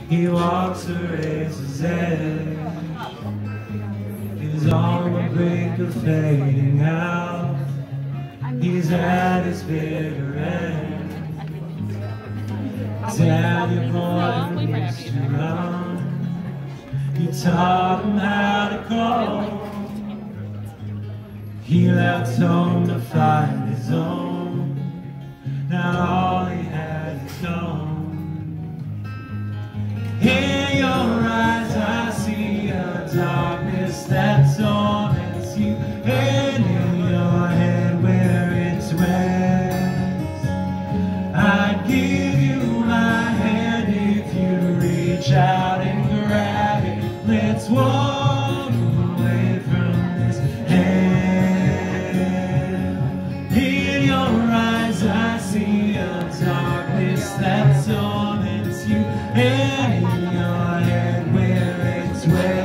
He walks a razor's edge. He's on the brink of fading out. He's at his bitter end. Dad, your boy missed you around. You taught him how to go. He left home to find his own. Now all he had is gone. In your eyes I see a darkness that torments you, and in your head where it dwells. I'd give you my hand if you reach out and grab it. Let's walk away from this hell. In your eyes I see a darkness that torments you, and in your head where it dwells.